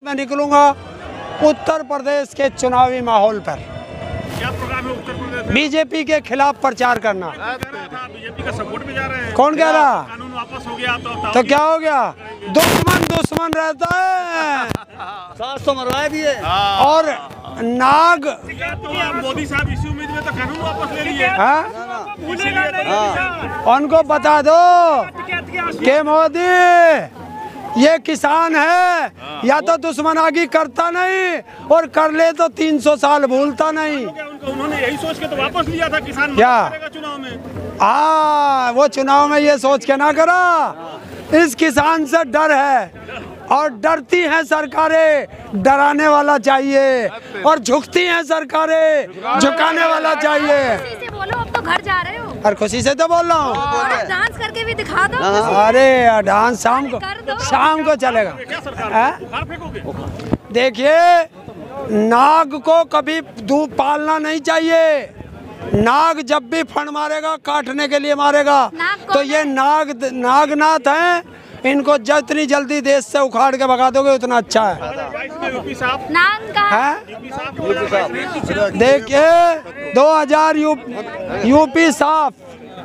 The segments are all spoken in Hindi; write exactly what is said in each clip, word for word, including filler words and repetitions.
मैं निकलूंगा उत्तर प्रदेश के चुनावी माहौल पर। क्या प्रोग्राम है उत्तर प्रदेश में? बीजेपी के खिलाफ प्रचार करना। बीजेपी का सपोर्ट में जा रहे हैं। कौन कह रहा? कानून वापस हो गया तो, तो क्या हो गया? दुश्मन दुश्मन रहता है, सात सौ मरवाए दिए और नाग तो मोदी साहब इसी उम्मीद में तो कानून वापस ले लिए। हाँ? उनको बता दो कि मोदी ये किसान है, या तो दुश्मनागी करता नहीं और कर ले तो तीन सौ साल भूलता नहीं। उन्होंने यही सोच के तो वापस लिया था, किसान क्या? मदद करेगा चुनाव में। आ, वो चुनाव में ये सोच के ना करा, इस किसान से डर है और डरती हैं सरकारें, डराने वाला चाहिए, और झुकती हैं सरकारें, झुकाने वाला चाहिए। खुशी से बोलो, अब तो घर जा रहे हो। और खुशी से तो बोल रहा हूँ। और डांस करके भी दिखा दो। अरे डांस शाम को, शाम को चलेगा। बुखार फेंकोगे? देखिए, नाग को कभी दूध पालना नहीं चाहिए। नाग जब भी फण मारेगा काटने के लिए मारेगा। तो ये नाग नागनाथ हैं, इनको जितनी जल्दी देश से उखाड़ के भगा दोगे उतना अच्छा है। नाम का है? देखिए, दो हजार यूपी साफ,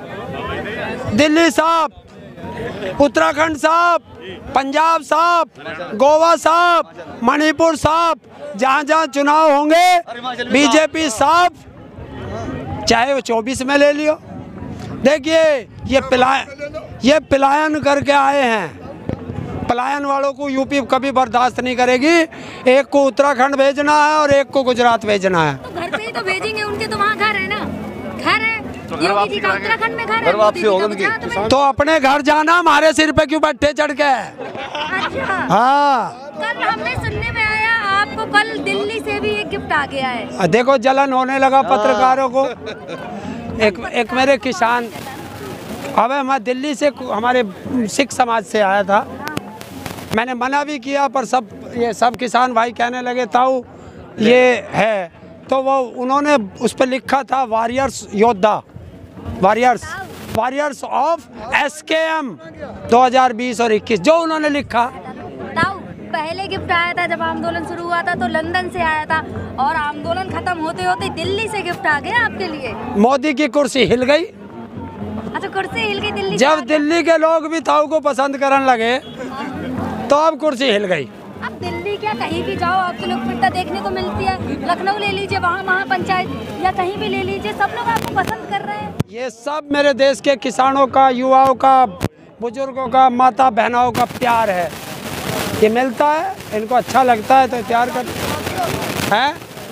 दिल्ली साफ, उत्तराखंड साफ, पंजाब साफ, गोवा साफ, मणिपुर साफ, जहाँ जहाँ चुनाव होंगे बीजेपी साफ, चाहे वो चौबीस में ले लियो। देखिए, ये पलायन ये पलायन करके आए हैं। पलायन वालों को यूपी कभी बर्दाश्त नहीं करेगी। एक को उत्तराखंड भेजना है और एक को गुजरात भेजना है। तो घर पे ही तो भेजेंगे, उनके तो वहाँ घर है ना, घर है। योगी जी का उत्तराखंड में घर है, घर वापसी मोदी जी का होगी गुजरात में। तो अपने घर जाना, हमारे सिर पे क्यों बैठे चढ़ के? अच्छा, हाँ, कल हमने सुनने में आया आपको कल दिल्ली से भी एक गिफ्ट आ गया है। देखो जलन होने लगा पत्रकारों को। एक एक मेरे किसान, अब मैं दिल्ली से, हमारे सिख समाज से आया था, मैंने मना भी किया पर सब ये सब किसान भाई कहने लगे ताऊ ये है, तो वो उन्होंने उस पर लिखा था वॉरियर्स योद्धा, warriors warriors of S K M दो हज़ार बीस और इक्कीस, जो उन्होंने लिखा। ताऊ, पहले गिफ्ट आया था जब आंदोलन शुरू हुआ था तो लंदन से आया था, और आंदोलन खत्म होते होते दिल्ली से गिफ्ट आ गया आपके लिए। मोदी की कुर्सी हिल गई। अच्छा, कुर्सी हिल गई दिल्ली। जब दिल्ली के लोग भी ताऊ को पसंद करने लगे तो अब कुर्सी हिल गई। अब दिल्ली क्या, कहीं भी जाओ आपकी लोकप्रियता देखने को मिलती है। लखनऊ ले लीजिए, वहाँ महापंचायत, या कहीं भी ले लीजिए, सब लोग आपको पसंद कर रहे हैं। ये सब मेरे देश के किसानों का, युवाओं का, बुजुर्गों का, माता बहनों का प्यार है। ये मिलता है, इनको अच्छा लगता है तो प्यार कर है।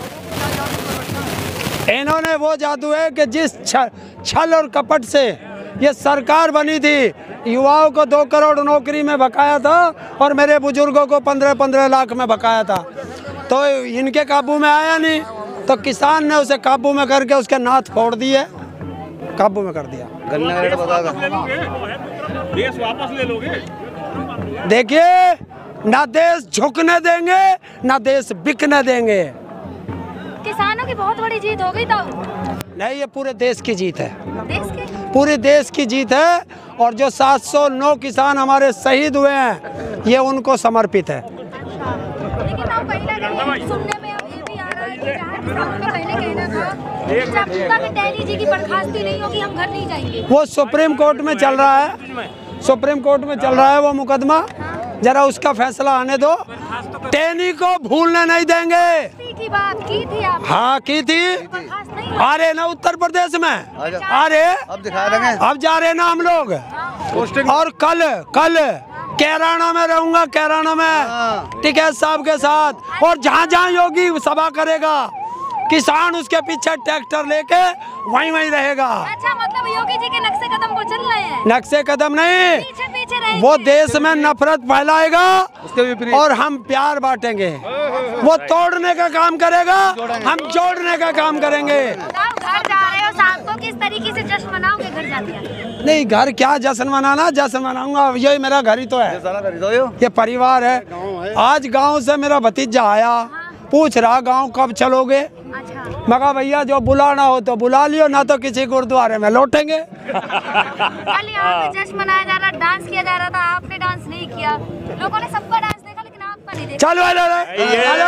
इन्होंने वो जादू है कि जिस छल और कपट से ये सरकार बनी थी, युवाओं को दो करोड़ नौकरी में बकाया था और मेरे बुजुर्गों को पंद्रह पंद्रह लाख में बकाया था, तो इनके काबू में आया नहीं, तो किसान ने उसे काबू में करके उसके नाथ फोड़ दिए, काबू में कर दिया। गन्ना रेट बता देश वापस ले लोगे? देखिए, ना देश झुकने देंगे ना देश बिकने देंगे। किसानों की बहुत बड़ी जीत हो गई ताऊ। नहीं, ये पूरे देश की जीत है, देश के पूरे देश की जीत है, और जो सात सौ नौ किसान हमारे शहीद हुए हैं ये उनको समर्पित है। लेकिन ताऊ, कहीं ना कहीं सुनने में अब ये भी आ रहा है कि जहाँ किसानों का पहले कहना था कि जब तक टहरी जी की बर्खास्ती नहीं होगी हम घर नहीं जाएंगे। वो सुप्रीम कोर्ट में चल रहा है, सुप्रीम कोर्ट में चल रहा है वो मुकदमा, जरा उसका फैसला आने दो। टहनी को भूलने नहीं देंगे। की बात की थी आप? हाँ की थी। बर्खास्त नहीं हुई। आ रहे ना उत्तर प्रदेश में, आ रहे, अब दिखा देंगे। अब जा रहे ना हम लोग, और कल कल कैराना में रहूंगा, कैराना में टिकैत साहब के साथ, और जहाँ जहाँ योगी सभा करेगा किसान उसके पीछे ट्रैक्टर लेके वहीं वहीं रहेगा। अच्छा, मतलब योगी जी के नक्शे कदम को चल रहे हैं? नक्शे कदम नहीं, पीछे पीछे रहेंगे। वो देश में नफरत फैलाएगा और हम प्यार बांटेंगे। वो तोड़ने का काम करेगा, हम जोड़ने का काम करेंगे। आप घर जा रहे हो, शाम को किस तरीके से जश्न मनाओगे घर जाके? नहीं, घर क्या जश्न मनाना, जश्न मनाऊंगा, यही मेरा घर ही तो है, ये परिवार है। आज गांव से मेरा भतीजा आया, पूछ रहा गांव कब चलोगे। अच्छा, मैं कहा भैया जो बुलाना हो तो बुला लियो, ना तो किसी गुरुद्वारे में लौटेंगे। कल यहाँ पे जश्न मनाया जा रहा, डांस किया जा रहा था, आपने डांस नहीं किया, लोगों ने सबका डांस देखा लेकिन आपका नहीं देते। चलो हेलो हेलो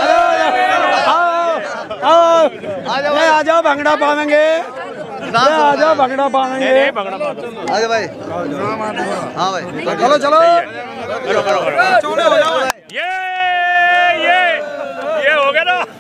आओ आओ आ जाओ भंगड़ा पावेंगे, आ जाओ भंगड़ा पावेंगे। आगे भाई, हाँ भाई, चलो चलो ये ये ये हो गया ना।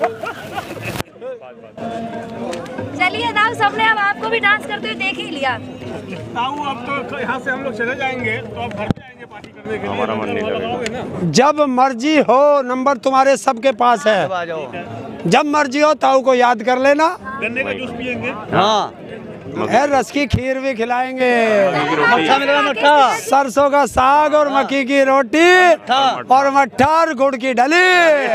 चलिए दाऊ, सबने अब आपको भी डांस करते हुए देख ही लिया। ताऊ अब तो यहाँ से हम लोग चले जाएंगे, तो अब घर पे आएंगे पार्टी करने के लिए। हमारा मन नहीं लगेगा। जब मर्जी हो, नंबर तुम्हारे सबके पास है। आ जाओ। जब मर्जी हो ताऊ को याद कर लेना। गन्ने का जूस पियेंगे। हाँ, है रस की खीर भी खिलाएंगे, मट्ठा मिलेगा, मट्ठा। सरसों का साग और मक्की की रोटी और मट्ठा और गुड़ की डली।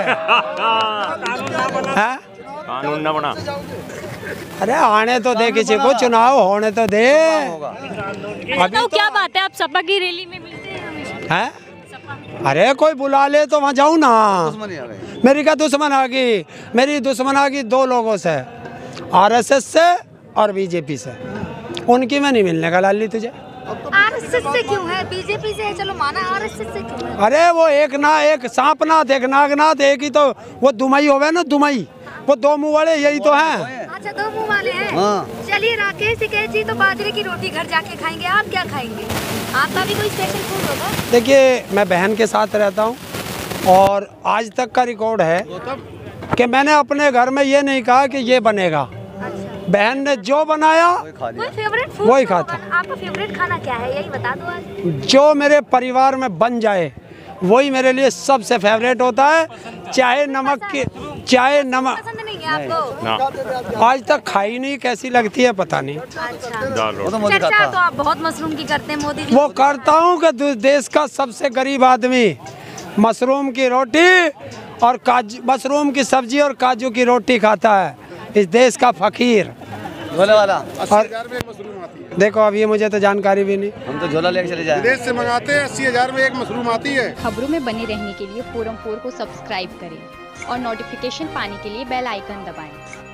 है? कानून न बना। अरे आने तो दे किसी को, चुनाव होने तो दे। अभी तो क्या बात है, आप सपा की रैली में मिलते हैं हमेशा। है? अरे कोई बुला ले तो वहाँ जाऊँ ना। दुश्मनी आ गई। मेरी क्या दुश्मन आ गई? मेरी दुश्मन आ गई दो लोगों से, आरएसएस से और बीजेपी से। उनकी में नहीं मिलने का लाली तुझे। आरएसएस से क्यों है? बीजेपी से है, चलो माना, आरएसएस से क्यों है? अरे वो एक ना एक सांपनाथ, एक नागनाथ, एक ही तो वो दुमई होवे ना, दुमई, वो दो मुँह वाले यही तो हैं। अच्छा, दो मुंह वाले हैं। हाँ। चलिए राकेश टिकैत जी तो बाजरे की रोटी घर जाके खाएंगे, आप क्या खाएंगे? आपका भी कोई स्पेशल फूड होगा? देखिए, मैं बहन के साथ रहता हूँ और आज तक का रिकॉर्ड है कि मैंने अपने घर में ये नहीं कहा कि ये बनेगा। अच्छा। बहन ने जो बनाया कोई फेवरेट फूड? वही खाता। आपका फेवरेट खाना क्या है, यही बता दो आज। जो मेरे परिवार में बन जाए वही मेरे लिए सबसे फेवरेट होता है। चाहे नमक की, चाहे नमक पसंद नहीं है आपको? आज तक खाई नहीं, कैसी लगती है पता नहीं। अच्छा, वो तो मोदी चर्चा खाता। तो आप बहुत मशरूम की करते हैं, मोदी जी। वो करता हूँ कि दु- देश का सबसे गरीब आदमी मशरूम की रोटी और काजू, मशरूम की सब्जी और काजू की रोटी खाता है, इस देश का फकीर। झोले वाला। और देखो अब ये मुझे तो जानकारी भी नहीं। हम तो झोला लेके चले जाए। विदेश से मंगाते हैं, अस्सी हजार में एक मशरूम आती है। खबरों में बने रहने के लिए फोरम फोर को सब्सक्राइब करें और नोटिफिकेशन पाने के लिए बेल आइकन दबाएं।